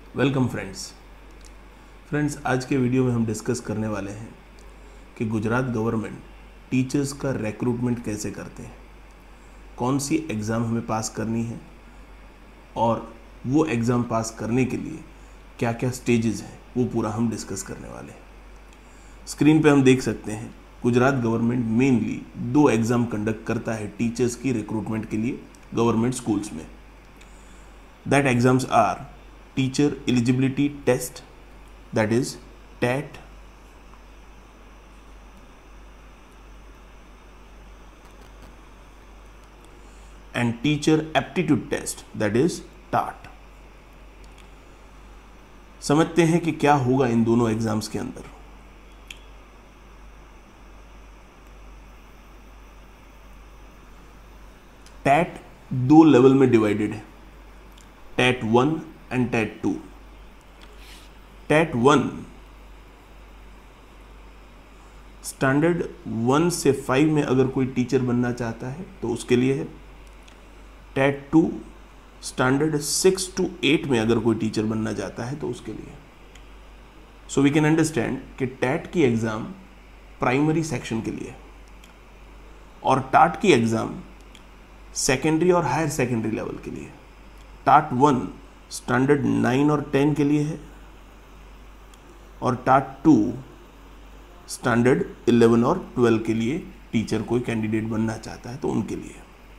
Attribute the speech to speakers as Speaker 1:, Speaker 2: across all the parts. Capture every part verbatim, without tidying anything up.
Speaker 1: Welcome friends friends आज के video में हम डिस्कस करने वाले हैं कि गुजरात गवर्नमेंट टीचर्स का रिक्रूटमेंट कैसे करते हैं, कौन सी एग्ज़ाम हमें पास करनी है और वो एग्ज़ाम पास करने के लिए क्या क्या स्टेजेस हैं वो पूरा हम डिस्कस करने वाले हैं। स्क्रीन पे हम देख सकते हैं गुजरात गवर्नमेंट मेनली दो एग्ज़ाम कंडक्ट करता है टीचर्स की रिक्रूटमेंट के लिए गवर्नमेंट स्कूल्स में। That exams are Teacher Eligibility Test, that is T E T, and Teacher Aptitude Test, that is T A T. समझते हैं कि क्या होगा इन दोनों एग्जाम्स के अंदर। टैट दो लेवल में डिवाइडेड है, TET one and TET two. TET one standard one से फाइव में अगर कोई टीचर बनना चाहता है तो उसके लिए है। TET two standard six to eight में अगर कोई टीचर बनना चाहता है तो उसके लिए। सो वी कैन अंडरस्टैंड कि टैट की एग्जाम प्राइमरी सेक्शन के लिए और टाट की एग्जाम सेकेंडरी और हायर सेकेंडरी लेवल के लिए। टाट वन स्टैंडर्ड नाइन और टेन के लिए है और टाट टू स्टैंडर्ड इलेवन और ट्वेल्व के लिए टीचर कोई कैंडिडेट बनना चाहता है तो उनके लिए।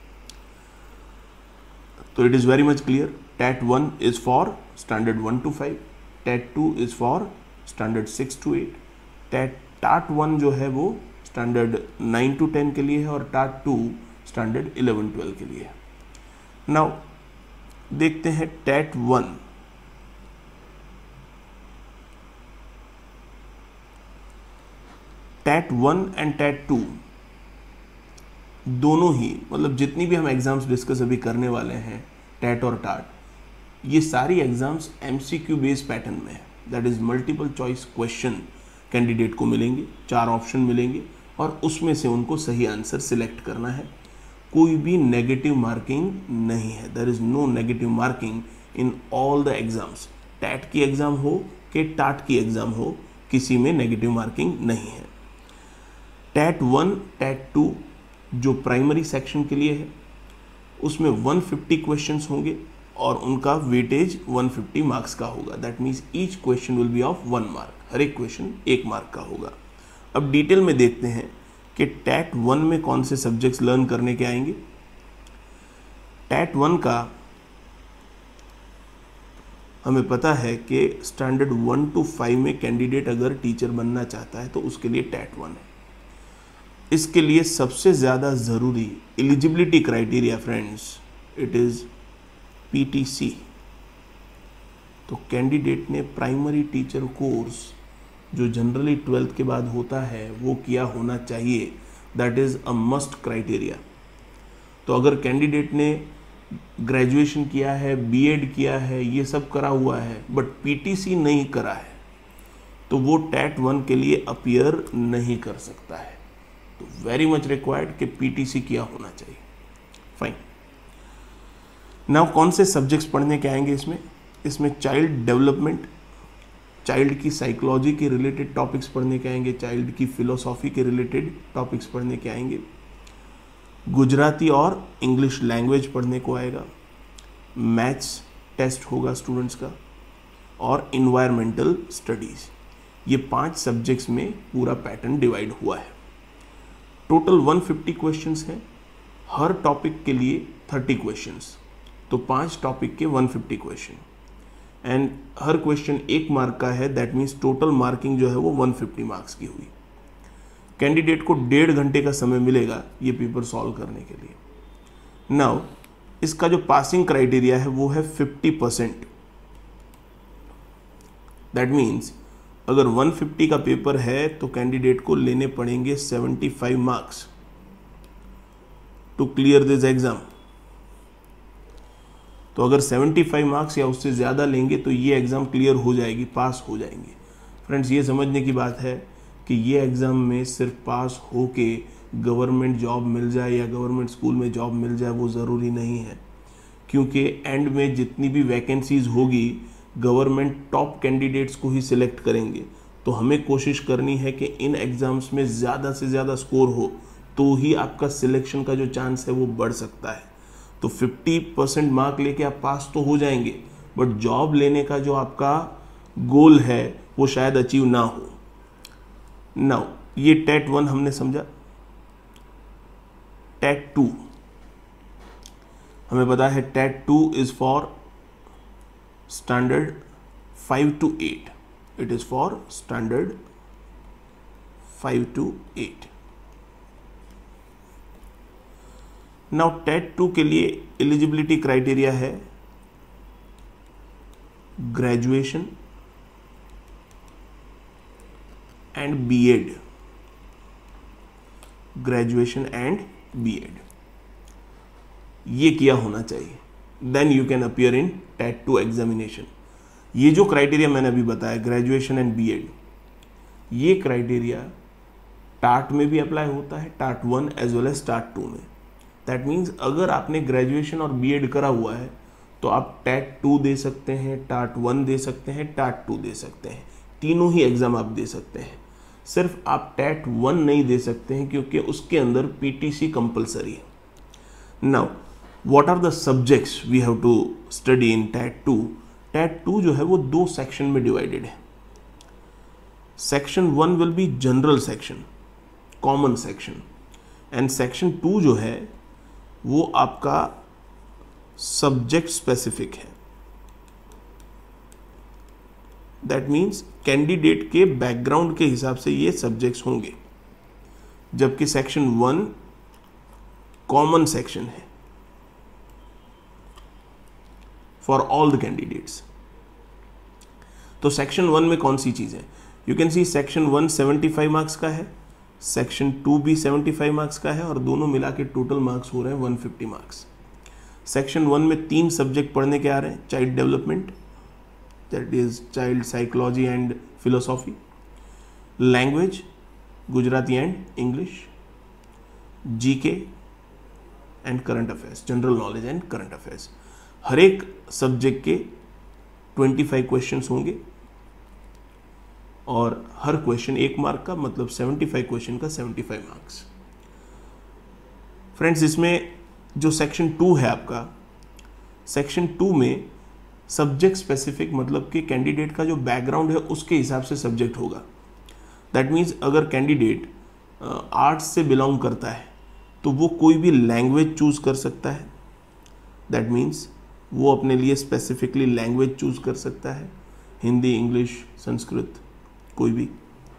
Speaker 1: तो it is very much clear, TET one is for standard one to five, TET two is for standard six to eight, TET TAT one जो है वो स्टैंडर्ड नाइन टू टेन के लिए है और TAT two standard eleven twelve के लिए है। नाउ देखते हैं TET one. TET one and TET two दोनों ही, मतलब जितनी भी हम एग्जाम्स डिस्कस अभी करने वाले हैं टैट और टाट, ये सारी एग्जाम्स एमसीक्यू बेस्ड पैटर्न में है। That is multiple choice question candidate को मिलेंगे, चार ऑप्शन मिलेंगे और उसमें से उनको सही आंसर सिलेक्ट करना है। कोई भी नेगेटिव मार्किंग नहीं है, there is no negative marking in all the exams. TET की एग्जाम हो कि टाट की एग्जाम हो, किसी में नेगेटिव मार्किंग नहीं है। टैट वन टैट टू जो प्राइमरी सेक्शन के लिए है उसमें वन फिफ्टी क्वेश्चंस होंगे और उनका वेटेज वन फिफ्टी मार्क्स का होगा। That means each question will be of one mark, हर एक क्वेश्चन एक मार्क का होगा। अब डिटेल में देखते हैं कि टैट वन में कौन से सब्जेक्ट्स लर्न करने के आएंगे। टैट वन का हमें पता है कि स्टैंडर्ड वन टू फाइव में कैंडिडेट अगर टीचर बनना चाहता है तो उसके लिए टैट वन है। इसके लिए सबसे ज़्यादा ज़रूरी eligibility criteria friends, it is PTC. तो कैंडिडेट ने प्राइमरी टीचर कोर्स जो जनरली ट्वेल्थ के बाद होता है वो किया होना चाहिए। That is a must criteria. तो अगर कैंडिडेट ने ग्रेजुएशन किया है, बीएड किया है, ये सब करा हुआ है बट पीटीसी नहीं करा है तो वो टैट वन के लिए अपीयर नहीं कर सकता है। तो वेरी मच रिक्वायर्ड कि पीटीसी किया होना चाहिए। फाइन। नाउ कौन से सब्जेक्ट्स पढ़ने के आएंगे इसमें? इसमें चाइल्ड डेवलपमेंट, चाइल्ड की साइकोलॉजी के रिलेटेड टॉपिक्स पढ़ने के आएंगे, चाइल्ड की फिलोसॉफी के रिलेटेड टॉपिक्स पढ़ने के आएंगे, गुजराती और इंग्लिश लैंग्वेज पढ़ने को आएगा, मैथ्स टेस्ट होगा स्टूडेंट्स का और इन्वायरमेंटल स्टडीज़। ये पांच सब्जेक्ट्स में पूरा पैटर्न डिवाइड हुआ है। टोटल वन फिफ्टी क्वेश्चंस हैं, हर टॉपिक के लिए थर्टी क्वेश्चंस, तो पांच टॉपिक के वन फिफ्टी क्वेश्चन एंड हर क्वेश्चन एक मार्क का है। दैट मीन्स टोटल मार्किंग जो है वो वन फिफ्टी मार्क्स की हुई। कैंडिडेट को डेढ़ घंटे का समय मिलेगा ये पेपर सॉल्व करने के लिए। नाउ इसका जो पासिंग क्राइटेरिया है वो है फिफ्टी परसेंट। दैट मीन्स अगर वन फिफ्टी का पेपर है तो कैंडिडेट को लेने पड़ेंगे seventy five marks to clear this exam. तो अगर सेवेंटी फाइव मार्क्स या उससे ज़्यादा लेंगे तो ये एग्ज़ाम क्लियर हो जाएगी, पास हो जाएंगे। फ्रेंड्स ये समझने की बात है कि ये एग्ज़ाम में सिर्फ पास हो के गवर्नमेंट जॉब मिल जाए या गवर्नमेंट स्कूल में जॉब मिल जाए वो ज़रूरी नहीं है, क्योंकि एंड में जितनी भी वैकेंसीज़ होगी गवर्नमेंट टॉप कैंडिडेट्स को ही सिलेक्ट करेंगे, तो हमें कोशिश करनी है कि इन एग्ज़ाम्स में ज़्यादा से ज़्यादा स्कोर हो, तो ही आपका सिलेक्शन का जो चांस है वो बढ़ सकता है। तो फिफ्टी परसेंट मार्क लेके आप पास तो हो जाएंगे, बट जॉब लेने का जो आपका गोल है वो शायद अचीव ना हो। नाउ ये टेट वन हमने समझा। टेट टू हमें पता है, TET two is for standard five to eight. It is for standard five to eight. Now TET two के लिए एलिजिबिलिटी क्राइटेरिया है graduation and BEd, graduation and BEd ये किया होना चाहिए, then you can appear in TET two examination. ये जो criteria मैंने अभी बताया, ग्रेजुएशन एंड बीएड, ये क्राइटेरिया टाट में भी अप्लाई होता है, TAT one as well as TAT two में। दैट मीन्स अगर आपने ग्रेजुएशन और बीएड करा हुआ है तो आप टेट टू दे सकते हैं, टाट वन दे सकते हैं, टाट टू दे सकते हैं, तीनों ही एग्जाम आप दे सकते हैं। सिर्फ आप टेट वन नहीं दे सकते हैं क्योंकि उसके अंदर पीटीसी कंपलसरी है। Now what are the subjects we have to study in TET two. TET two जो है वो दो सेक्शन में डिवाइडेड है। Section one will be general section, common section, and section two जो है वो आपका सब्जेक्ट स्पेसिफिक है। दैट मीन्स कैंडिडेट के बैकग्राउंड के हिसाब से ये सब्जेक्ट्स होंगे, जबकि सेक्शन वन कॉमन सेक्शन है फॉर ऑल द कैंडिडेट्स। तो सेक्शन वन में कौन सी चीजें, you can see section one seventy five marks का है, सेक्शन टू भी सेवेंटी फाइव मार्क्स का है, और दोनों मिला के टोटल मार्क्स हो रहे हैं one fifty marks. Section one में तीन सब्जेक्ट पढ़ने के आ रहे हैं, child development, that is child psychology and philosophy, language Gujarati and English, GK and current affairs, general knowledge and current affairs. हर एक सब्जेक्ट के ट्वेंटी फाइव क्वेश्चंस होंगे और हर क्वेश्चन एक मार्क का, मतलब सेवेंटी फाइव क्वेश्चन का सेवेंटी फाइव मार्क्स। फ्रेंड्स, इसमें जो सेक्शन टू है आपका, सेक्शन टू में सब्जेक्ट स्पेसिफिक, मतलब कि कैंडिडेट का जो बैकग्राउंड है उसके हिसाब से सब्जेक्ट होगा। दैट मीन्स अगर कैंडिडेट आर्ट्स से बिलोंग करता है तो वो कोई भी लैंग्वेज चूज कर सकता है। दैट मीन्स वो अपने लिए स्पेसिफिकली लैंग्वेज चूज कर सकता है, हिंदी, इंग्लिश, संस्कृत, कोई भी,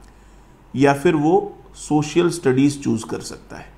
Speaker 1: या फिर वो सोशल स्टडीज चूज कर सकता है।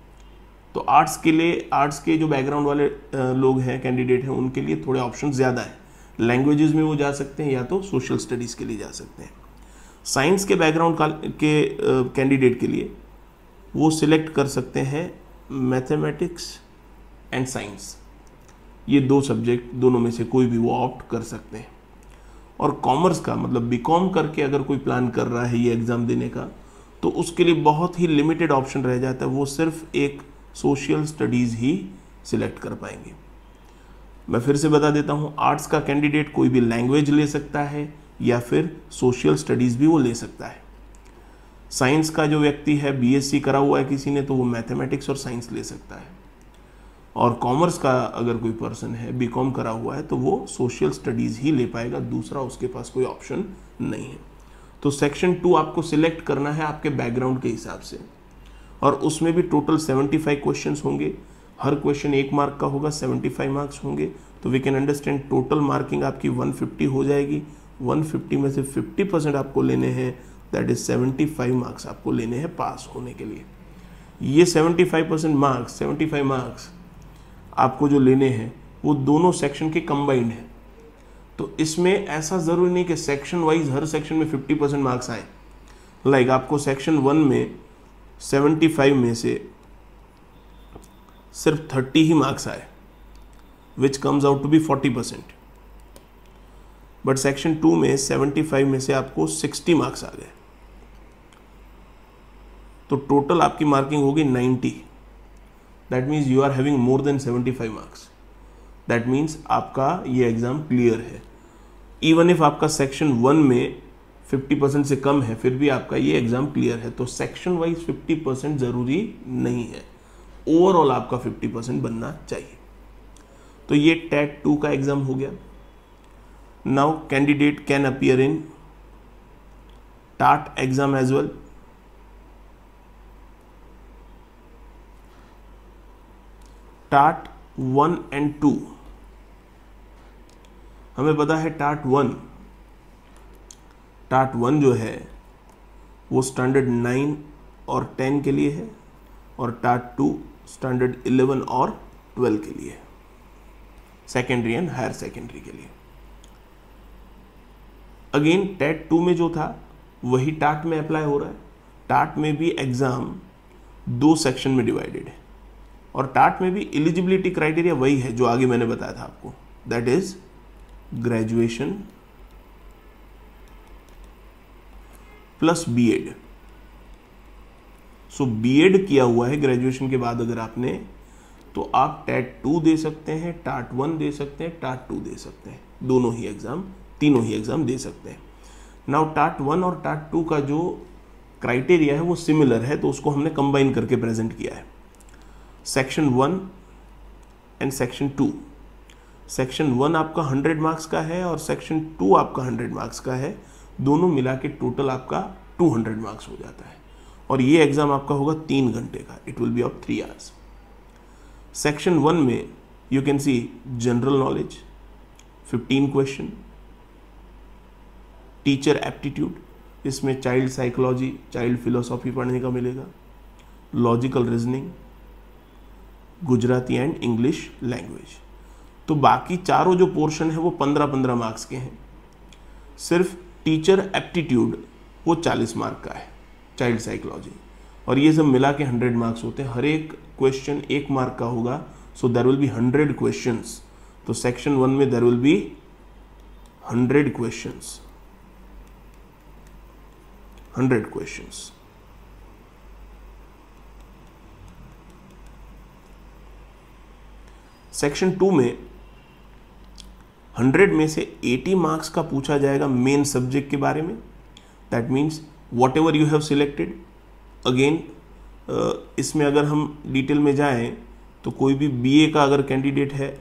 Speaker 1: तो आर्ट्स के लिए, आर्ट्स के जो बैकग्राउंड वाले लोग हैं, कैंडिडेट हैं, उनके लिए थोड़े ऑप्शन ज़्यादा है। लैंग्वेजेस में वो जा सकते हैं या तो सोशल स्टडीज़ के लिए जा सकते हैं। साइंस के बैकग्राउंड के कैंडिडेट के लिए वो सिलेक्ट कर सकते हैं मैथमेटिक्स एंड साइंस, ये दो सब्जेक्ट, दोनों में से कोई भी वो ऑप्ट कर सकते हैं। और कॉमर्स का, मतलब बीकॉम करके अगर कोई प्लान कर रहा है ये एग्ज़ाम देने का, तो उसके लिए बहुत ही लिमिटेड ऑप्शन रह जाता है, वो सिर्फ एक सोशल स्टडीज़ ही सिलेक्ट कर पाएंगे। मैं फिर से बता देता हूँ, आर्ट्स का कैंडिडेट कोई भी लैंग्वेज ले सकता है या फिर सोशल स्टडीज़ भी वो ले सकता है। साइंस का जो व्यक्ति है, बीएससी करा हुआ है किसी ने, तो वो मैथमेटिक्स और साइंस ले सकता है। और कॉमर्स का अगर कोई पर्सन है, बीकॉम करा हुआ है, तो वो सोशल स्टडीज़ ही ले पाएगा, दूसरा उसके पास कोई ऑप्शन नहीं है। तो सेक्शन टू आपको सिलेक्ट करना है आपके बैकग्राउंड के हिसाब से, और उसमें भी टोटल सेवेंटी फाइव क्वेश्चंस होंगे। हर क्वेश्चन एक मार्क का होगा, सेवेंटी फाइव मार्क्स होंगे। तो we can understand total marking आपकी वन फिफ्टी हो जाएगी। वन फिफ्टी में से फिफ्टी परसेंट आपको लेने हैं, that is seventy five marks आपको लेने हैं पास होने के लिए। ये seventy five percent marks, seventy five marks आपको जो लेने हैं वो दोनों सेक्शन के कंबाइंड है। तो इसमें ऐसा ज़रूरी नहीं कि सेक्शन वाइज हर सेक्शन में फिफ्टी परसेंट मार्क्स आए। लाइक आपको सेक्शन वन में सेवेंटी फाइव में से सिर्फ थर्टी ही मार्क्स आए, which comes out to be forty percent, but section two में सेवेंटी फाइव में से आपको सिक्सटी मार्क्स आ गए, तो टोटल आपकी मार्किंग होगी ninety. That means you are having more than seventy five marks. That means आपका ये एग्ज़ाम क्लियर है। इवन इफ आपका सेक्शन वन में फिफ्टी परसेंट से कम है फिर भी आपका ये एग्जाम क्लियर है। तो सेक्शन वाइज फिफ्टी परसेंट जरूरी नहीं है, ओवरऑल आपका फिफ्टी परसेंट बनना चाहिए। तो ये टेट टू का एग्जाम हो गया। Now candidate can appear in TAT exam as well. TAT one and two, हमें पता है टाट वन टाट वन जो है वो स्टैंडर्ड नाइन और टेन के लिए है और टाट टू स्टैंडर्ड इलेवन और ट्वेल्व के लिए, सेकेंडरी एंड हायर सेकेंडरी के लिए। अगेन टेट टू में जो था वही टाट में अप्लाई हो रहा है। टाट में भी एग्जाम दो सेक्शन में डिवाइडेड है और टाट में भी एलिजिबिलिटी क्राइटेरिया वही है जो आगे मैंने बताया था आपको, that is graduation plus BEd. So BEd किया हुआ है ग्रेजुएशन के बाद अगर आपने, तो आप टेट टू दे सकते हैं, टाट वन दे सकते हैं, टाट टू दे सकते हैं, दोनों ही एग्जाम, तीनों ही एग्जाम दे सकते हैं। नाउ टाट वन और टाट टू का जो क्राइटेरिया है वो सिमिलर है, तो उसको हमने कंबाइन करके प्रेजेंट किया है। Section one and section two, section one आपका हंड्रेड मार्क्स का है और सेक्शन टू आपका हंड्रेड मार्क्स का है, दोनों मिला के टोटल आपका टू हंड्रेड मार्क्स हो जाता है और ये एग्जाम आपका होगा तीन घंटे का, it will be of three hours. Section one में you can see general knowledge fifteen question, teacher aptitude, इसमें चाइल्ड साइकोलॉजी, चाइल्ड फिलोसॉफी पढ़ने का मिलेगा, logical reasoning, Gujarati and English language. तो बाकी चारों जो पोर्शन है वो पंद्रह पंद्रह मार्क्स के हैं। सिर्फ टीचर एप्टीट्यूड वो चालीस मार्क का है, चाइल्ड साइकोलॉजी, और ये सब मिला के हंड्रेड मार्क्स होते हैं। हर एक क्वेश्चन एक मार्क का होगा, so there will be hundred questions. तो सेक्शन वन में there will be hundred questions, hundred questions. Section two में हंड्रेड में से एटी मार्क्स का पूछा जाएगा मेन सब्जेक्ट के बारे में, that means whatever you have selected. Again इसमें अगर हम डिटेल में जाएं तो कोई भी बीए का अगर कैंडिडेट है,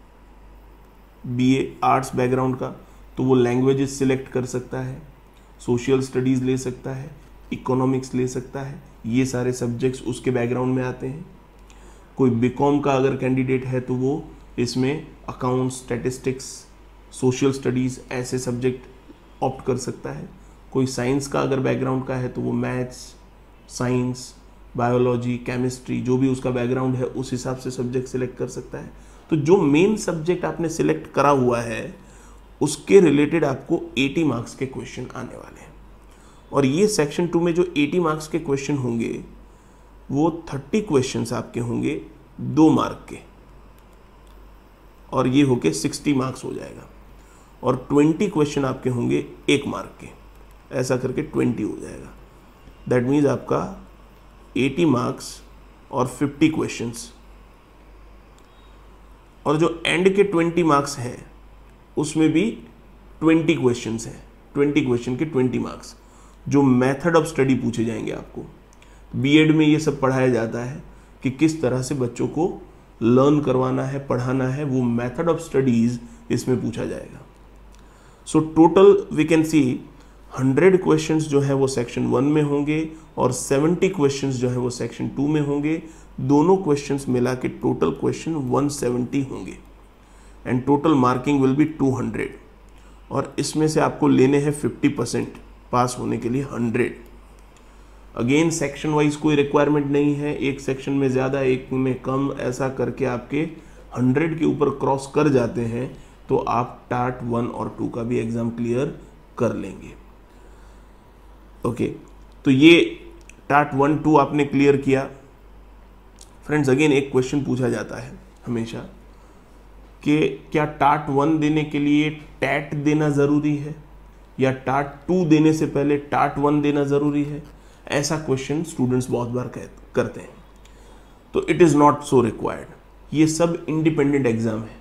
Speaker 1: बीए आर्ट्स बैकग्राउंड का, तो वो लैंग्वेजेस सिलेक्ट कर सकता है, सोशल स्टडीज़ ले सकता है, इकोनॉमिक्स ले सकता है, ये सारे सब्जेक्ट्स उसके बैकग्राउंड में आते हैं। कोई बीकॉम का अगर कैंडिडेट है तो वो इसमें अकाउंट्स, स्टैटिस्टिक्स, सोशल स्टडीज़ ऐसे सब्जेक्ट ऑप्ट कर सकता है। कोई साइंस का अगर बैकग्राउंड का है तो वो मैथ्स, साइंस, बायोलॉजी, केमिस्ट्री, जो भी उसका बैकग्राउंड है उस हिसाब से सब्जेक्ट सिलेक्ट कर सकता है। तो जो मेन सब्जेक्ट आपने सिलेक्ट करा हुआ है उसके रिलेटेड आपको एटी मार्क्स के क्वेश्चन आने वाले हैं। और ये सेक्शन टू में जो एटी मार्क्स के क्वेश्चन होंगे वो थर्टी क्वेश्चंस आपके होंगे दो मार्क के, और ये होके सिक्सटी मार्क्स हो जाएगा, और ट्वेंटी क्वेश्चन आपके होंगे एक मार्क के, ऐसा करके ट्वेंटी हो जाएगा। दैट मीन्स आपका एटी मार्क्स और फिफ्टी क्वेश्चंस, और जो एंड के ट्वेंटी मार्क्स हैं उसमें भी ट्वेंटी क्वेश्चंस हैं, ट्वेंटी क्वेश्चन के ट्वेंटी मार्क्स, जो मेथड ऑफ स्टडी पूछे जाएंगे आपको। बीएड में ये सब पढ़ाया जाता है कि किस तरह से बच्चों को लर्न करवाना है, पढ़ाना है, वो मेथड ऑफ स्टडीज इसमें पूछा जाएगा। So total we can see hundred questions जो है वो सेक्शन वन में होंगे और सेवेंटी क्वेश्चंस जो है वो सेक्शन टू में होंगे। दोनों क्वेश्चंस मिला के टोटल क्वेश्चन वन सेवेंटी होंगे and total marking will be two hundred, और इसमें से आपको लेने हैं फिफ्टी परसेंट पास होने के लिए हंड्रेड। अगेन सेक्शन वाइज कोई रिक्वायरमेंट नहीं है, एक सेक्शन में ज़्यादा एक में कम, ऐसा करके आपके हंड्रेड के ऊपर क्रॉस कर जाते हैं तो आप टाट वन और टू का भी एग्ज़ाम क्लियर कर लेंगे। ओके, तो ये टाट वन टू आपने क्लियर किया। फ्रेंड्स अगेन एक क्वेश्चन पूछा जाता है हमेशा कि क्या टाट वन देने के लिए टैट देना ज़रूरी है या टाट टू देने से पहले टाट वन देना ज़रूरी है, ऐसा क्वेश्चन स्टूडेंट्स बहुत बार करते हैं। तो it is not so required, ये सब इंडिपेंडेंट एग्जाम है।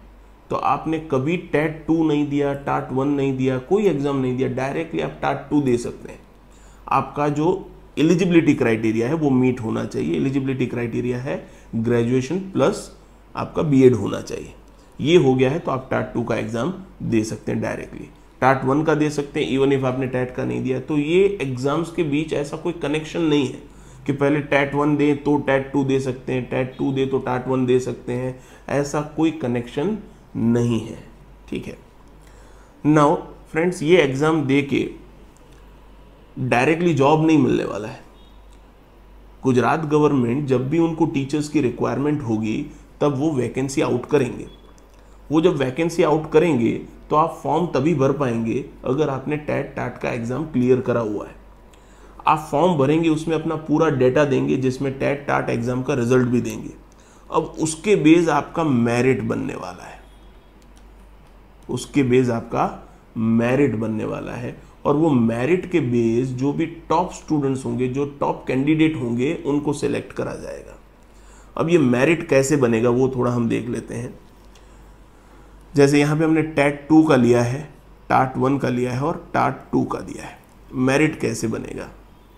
Speaker 1: तो आपने कभी टैट टू नहीं दिया, टाट वन नहीं दिया, कोई एग्जाम नहीं दिया, डायरेक्टली आप टाट टू दे सकते हैं। आपका जो एलिजिबिलिटी क्राइटेरिया है वो मीट होना चाहिए। एलिजिबिलिटी क्राइटेरिया है ग्रेजुएशन प्लस आपका बीएड होना चाहिए। ये हो गया है तो आप टाट टू का एग्जाम दे सकते हैं डायरेक्टली। टाट वन का दे सकते हैं इवन इफ आपने टैट का नहीं दिया। तो ये एग्जाम्स के बीच ऐसा कोई कनेक्शन नहीं है कि पहले टैट वन दे तो टैट टू दे सकते हैं, टैट टू दे तो टाट वन दे सकते हैं, ऐसा कोई कनेक्शन नहीं है। ठीक है। नाउ फ्रेंड्स, ये एग्जाम दे के डायरेक्टली जॉब नहीं मिलने वाला है। गुजरात गवर्नमेंट जब भी उनको टीचर्स की रिक्वायरमेंट होगी तब वो वैकेंसी आउट करेंगे। वो जब वैकेंसी आउट करेंगे तो आप फॉर्म तभी भर पाएंगे अगर आपने टैट टाट का एग्जाम क्लियर करा हुआ है। आप फॉर्म भरेंगे, उसमें अपना पूरा डेटा देंगे जिसमें टैट टाट एग्जाम का रिजल्ट भी देंगे। अब उसके बेस आपका मेरिट बनने वाला है, उसके बेस आपका मेरिट बनने वाला है। और वो मेरिट के बेस जो भी टॉप स्टूडेंट्स होंगे, जो टॉप कैंडिडेट होंगे, उनको सिलेक्ट करा जाएगा। अब ये मेरिट कैसे बनेगा वो थोड़ा हम देख लेते हैं। जैसे यहाँ पे हमने टैट टू का लिया है, टाट वन का लिया है और टाट टू का दिया है। मेरिट कैसे बनेगा?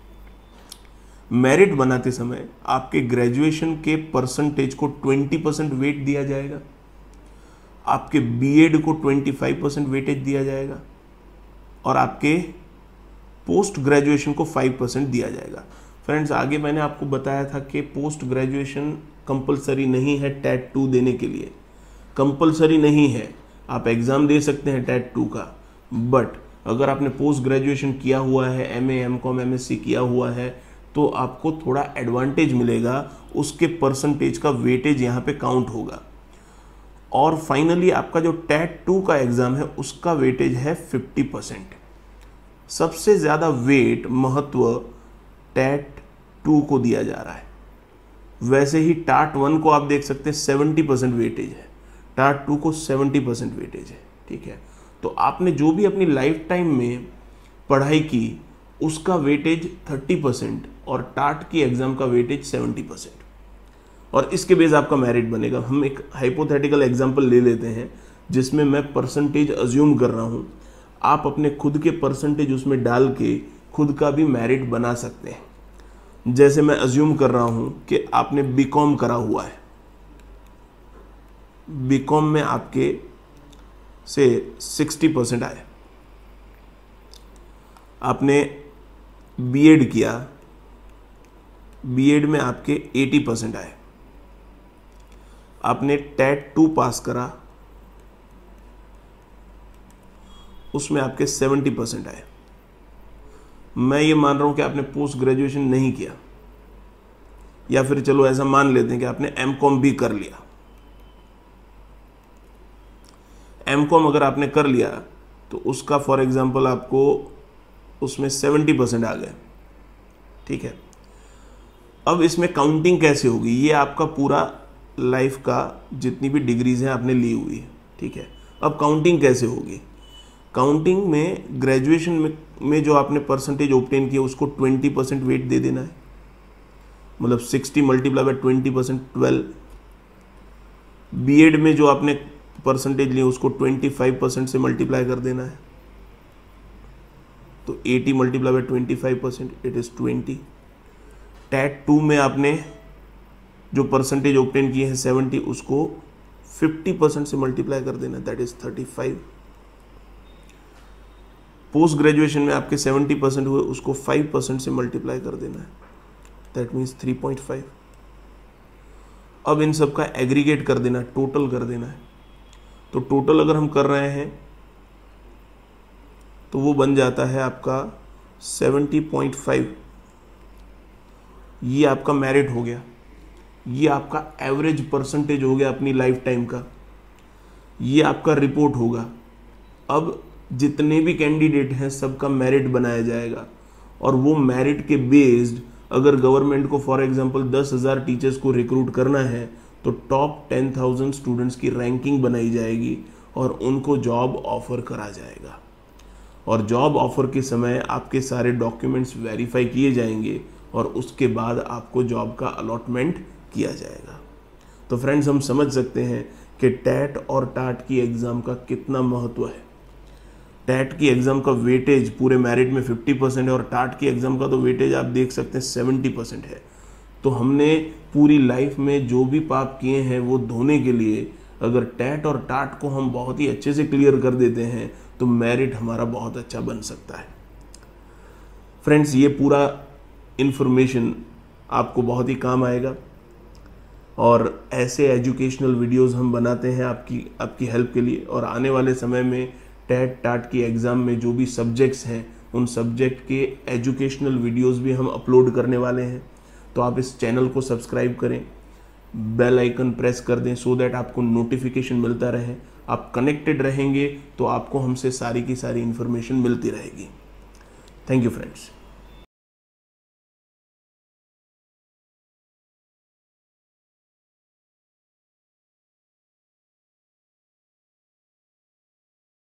Speaker 1: मेरिट बनाते समय आपके ग्रेजुएशन के परसेंटेज को बीस परसेंट वेट दिया जाएगा, आपके बीएड को पच्चीस परसेंट वेटेज दिया जाएगा और आपके पोस्ट ग्रेजुएशन को पाँच परसेंट दिया जाएगा। फ्रेंड्स, आगे मैंने आपको बताया था कि पोस्ट ग्रेजुएशन कंपलसरी नहीं है टैट टू देने के लिए, कंपलसरी नहीं है। आप एग्ज़ाम दे सकते हैं टैट टू का, बट अगर आपने पोस्ट ग्रेजुएशन किया हुआ है, एमए, एमकॉम, एमएससी किया हुआ है, तो आपको थोड़ा एडवांटेज मिलेगा, उसके परसेंटेज का वेटेज यहाँ पे काउंट होगा। और फाइनली आपका जो टैट टू का एग्ज़ाम है उसका वेटेज है पचास परसेंट। सबसे ज़्यादा वेट, महत्व टैट टू को दिया जा रहा है। वैसे ही टाट वन को आप देख सकते हैं सत्तर परसेंट वेटेज है, टाट टू को सत्तर परसेंट वेटेज है। ठीक है। तो आपने जो भी अपनी लाइफ टाइम में पढ़ाई की उसका वेटेज तीस परसेंट और टाट की एग्ज़ाम का वेटेज सत्तर परसेंट, और इसके बेस आपका मेरिट बनेगा। हम एक हाइपोथेटिकल एग्जांपल ले लेते हैं जिसमें मैं परसेंटेज अज्यूम कर रहा हूँ। आप अपने खुद के परसेंटेज उसमें डाल के खुद का भी मेरिट बना सकते हैं। जैसे मैं अज्यूम कर रहा हूँ कि आपने बीकॉम करा हुआ है, बीकॉम में आपके से साठ परसेंट आए, आपने बीएड किया, बीएड में आपके अस्सी परसेंट आए, आपने टैट टू पास करा, उसमें आपके सत्तर परसेंट आए। मैं ये मान रहा हूं कि आपने पोस्ट ग्रेजुएशन नहीं किया, या फिर चलो ऐसा मान लेते हैं कि आपने एमकॉम भी कर लिया। एमकॉम अगर आपने कर लिया तो उसका फॉर एग्जांपल आपको उसमें सत्तर परसेंट आ गए। ठीक है। अब इसमें काउंटिंग कैसे होगी? ये आपका पूरा लाइफ का जितनी भी डिग्रीज हैं आपने ली हुई है। ठीक है। अब काउंटिंग कैसे होगी? काउंटिंग में ग्रेजुएशन में में जो आपने परसेंटेज ऑब्टेन किया उसको बीस परसेंट वेट दे देना है, मतलब साठ मल्टीप्लाई बाय बीस परसेंट ट्वेल्व। बीएड में जो आपने परसेंटेज लिए उसको पच्चीस परसेंट से मल्टीप्लाई कर देना है, तो अस्सी मल्टीप्लाई बाय पच्चीस परसेंट इट इज बीस। टैट टू में आपने जो परसेंटेज ऑब्टेन किए हैं सत्तर, उसको पचास परसेंट से मल्टीप्लाई कर देना, दैट इज पैंतीस। पोस्ट ग्रेजुएशन में आपके सत्तर परसेंट हुए, उसको पाँच परसेंट से मल्टीप्लाई कर देना है, दैट मीन्स तीन पॉइंट पाँच। अब इन सब का एग्रीगेट कर देना, टोटल कर देना है। तो टोटल अगर हम कर रहे हैं तो वो बन जाता है आपका सत्तर पॉइंट पाँच। ये आपका मेरिट हो गया, ये आपका एवरेज परसेंटेज हो गया अपनी लाइफ टाइम का, ये आपका रिपोर्ट होगा। अब जितने भी कैंडिडेट हैं सबका मेरिट बनाया जाएगा, और वो मेरिट के बेस्ड अगर गवर्नमेंट को फॉर एग्जांपल दस हज़ार टीचर्स को रिक्रूट करना है तो टॉप टेन थाउजेंड स्टूडेंट्स की रैंकिंग बनाई जाएगी और उनको जॉब ऑफर करा जाएगा। और जॉब ऑफर के समय आपके सारे डॉक्यूमेंट्स वेरीफाई किए जाएंगे और उसके बाद आपको जॉब का अलॉटमेंट किया जाएगा। तो फ्रेंड्स, हम समझ सकते हैं कि टैट और टाट की एग्ज़ाम का कितना महत्व है। टैट की एग्ज़ाम का वेटेज पूरे मेरिट में फिफ्टी परसेंट है और टाट की एग्ज़ाम का तो वेटेज आप देख सकते हैं सेवेंटी परसेंट है। तो हमने पूरी लाइफ में जो भी पाप किए हैं वो धोने के लिए अगर टैट और टाट को हम बहुत ही अच्छे से क्लियर कर देते हैं तो मेरिट हमारा बहुत अच्छा बन सकता है। फ्रेंड्स, ये पूरा इन्फॉर्मेशन आपको बहुत ही काम आएगा और ऐसे एजुकेशनल वीडियोस हम बनाते हैं आपकी आपकी हेल्प के लिए। और आने वाले समय में टैट टाट की एग्ज़ाम में जो भी सब्जेक्ट्स हैं उन सब्जेक्ट के एजुकेशनल वीडियोस भी हम अपलोड करने वाले हैं। तो आप इस चैनल को सब्सक्राइब करें, बेल आइकन प्रेस कर दें सो दैट आपको नोटिफिकेशन मिलता रहे। आप कनेक्टेड रहेंगे तो आपको हमसे सारी की सारी इन्फॉर्मेशन मिलती रहेगी। Thank you friends.